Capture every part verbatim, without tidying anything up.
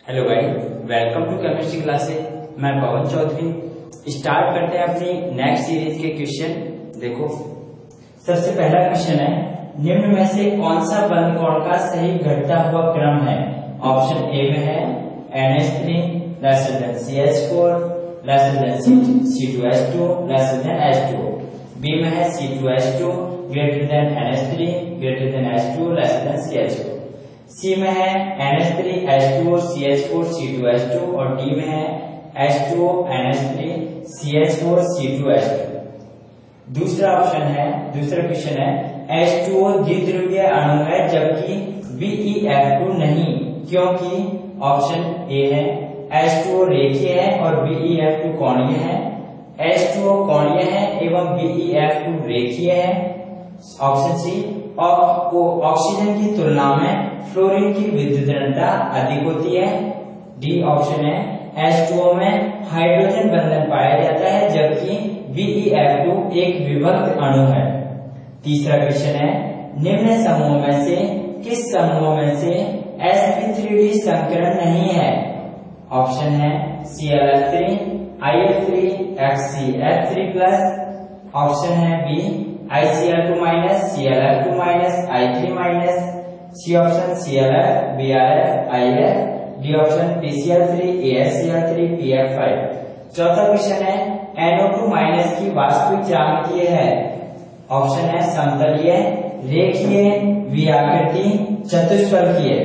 Hello guys, welcome to chemistry classes. मैं Pawan Chaudhary. Start करते हैं अपनी नेक्स्ट सीरीज के क्वेश्चन। देखो, सबसे पहला क्वेश्चन है, निम्न में से कौन सा बंद कोण का सही घटता हुआ क्रम है? ऑप्शन ए में है N H three lesser than C H four lesser than C two H two lesser than H two. B में है C two H two greater than N H three greater than H two lesser than C H four. C में है N H three H two O C H four C two H two और D में है H two O N H three C H four C two H two. दूसरा option है, दूसरा question है, H two ओ द्विध्रुवीय अणु है जबकि बी ई एफ टू नहीं, क्योंकि ऑप्शन ए है एच टू ओ रेखीय है और बी ई एफ टू कोणीय है, एच टू ओ कोणीय है एवं बी ई एफ टू रेखीय है। ऑप्शन सी, ऑक्सीजन की तुलना में फ्लोरीन की विद्युत ऋणता अधिक होती है। डी ऑप्शन है एच टू ओ में हाइड्रोजन बंधन पाया जाता है जबकि बी ई एफ टू एक विभक्त अणु है। तीसरा क्वेश्चन है, निम्न समूह में से किस समूह में से एस पी थ्री डी संकरण नहीं है? ऑप्शन है C L F three I F three X C F three plus. Option है B I C L two minus C L F two minus I three minus. C option C L F B R F I F. D option P C L three A S C L three P F five. चौथा question है, N O two minus की वास्तविक ज्यामिति है? Option है समतलीय, रेखीय, विआकृति, चतुष्फलकीय।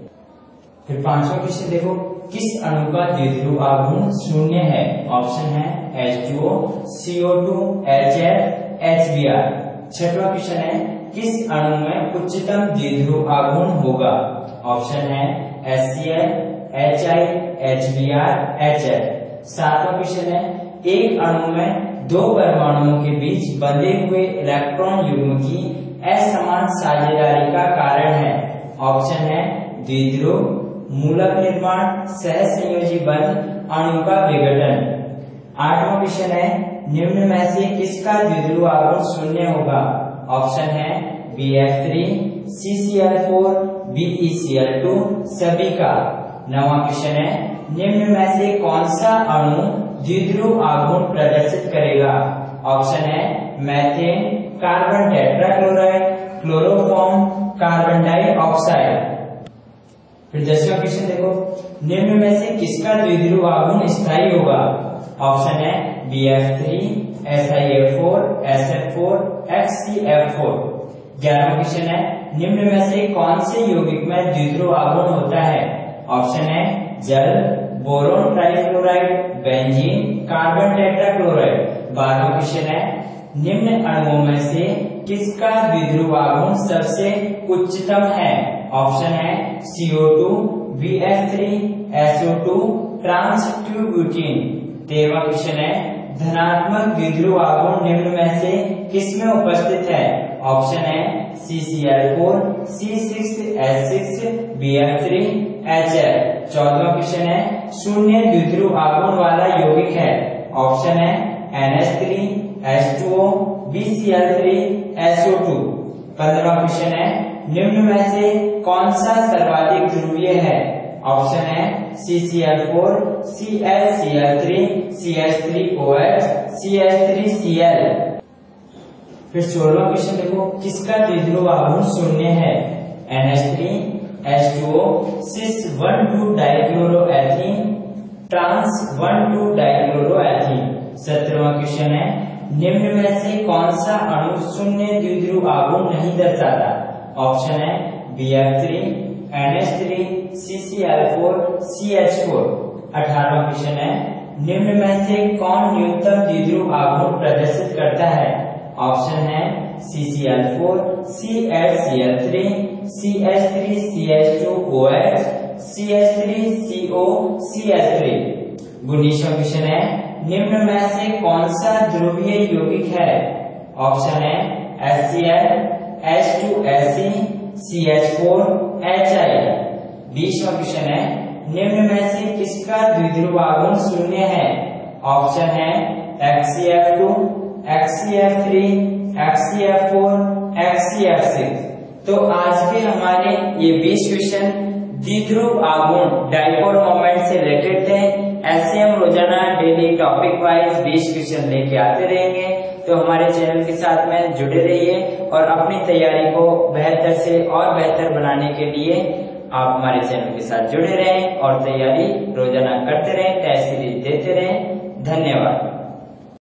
फिर पांचवा क्वेश्चन देखो, किस अणु का द्विध्रुव आघूर्ण शून्य है? ऑप्शन है H two O C O two H F H B R. छठवां क्वेश्चन है, किस अणु में उच्चतम द्विध्रुव आघूर्ण होगा? ऑप्शन है H C L H I H B R H F. सातवां क्वेश्चन है, एक अणु में दो परमाणुओं के बीच बंधे हुए इलेक्ट्रॉन युग्म की असमान साझेदारी का कारण है? ऑप्शन है द्विध्रुव, मूलक निर्माण, सहसंयोजी बंध, अणु का विघटन। आठवां क्वेश्चन है, निम्न में से किसका द्विध्रुव आघूर्ण शून्य होगा? ऑप्शन है B F three C C L four B E C L two सभी का। नौवां क्वेश्चन है, निम्न में से कौन सा अणु द्विध्रुव आघूर्ण प्रदर्शित करेगा? ऑप्शन है methane, carbon tetrachloride, chloroform, carbon dioxide. फिर दसवां क्वेश्चन देखो, निम्न में से किसका द्विध्रुव आघूर्ण स्थायी होगा? ऑप्शन है B F three S I F four S F four X C F four. ग्यारहवां क्वेश्चन है, निम्न में से कौन से यौगिक में द्विध्रुव आघूर्ण होता है? ऑप्शन है जल, boron trifluoride, benzene, carbon tetrachloride. बारहवां क्वेश्चन है, निम्न अणुओं में से किसका द्विध्रुव आघूर्ण सबसे उच्चतम है? ऑप्शन है C O two B F three S O two trans two butene. तेरहवां क्वेश्चन है, धनात्मक द्विध्रुव आघूर्ण निम्न में से किसमें उपस्थित है? ऑप्शन है C C L four C six H six B F three H F. चौदहवां क्वेश्चन है, शून्य द्विध्रुव आघूर्ण वाला यौगिक है? ऑप्शन है N H three H two O B C L three S O two. पंद्रहवां क्वेश्चन है, निम्न में से कौन सा सर्वाधिक ध्रुवीय है? ऑप्शन है C C L four C H C L three C H three O H C H three C L. फिर सोलहवां क्वेश्चन देखो, किसका द्विध्रुव आघूर्ण शून्य है? N H three H two O cis one two dichloroethene trans one two dichloroethene. सत्रहवां question है, निम्न में से कौन सा अणु शून्य द्विध्रुव आघूर्ण नहीं दर्शाता? ऑप्शन है B F three N H three C C L four C H four. अठारहवां क्वेश्चन है, निम्न में से कौन न्यूनतम द्विध्रुव आघूर्ण प्रदर्शित करता है? ऑप्शन है C C L four C H C L three C H three C H two O H C H three C O C H three. उन्नीसवां क्वेश्चन है, निम्न में से कौन सा ध्रुवीय यौगिक है? ऑप्शन है H C L H two H C C H four H I. बीसवां क्वेश्चन है, निम्न में से किसका द्विध्रुव आघूर्ण शून्य है? ऑप्शन है X C F two X C F three X C F four X C F six. तो आज के हमारे ये बीस क्वेश्चन द्विध्रुव आघूर्ण डाइपोल टॉपिक वाइज बीस क्वेश्चन लेके आते रहेंगे, तो हमारे चैनल के साथ में जुड़े रहिए और अपनी तैयारी को बेहतर से और बेहतर बनाने के लिए आप हमारे चैनल के साथ जुड़े रहें और तैयारी रोजाना करते रहें, टेस्ट सीरीज देते रहें। धन्यवाद।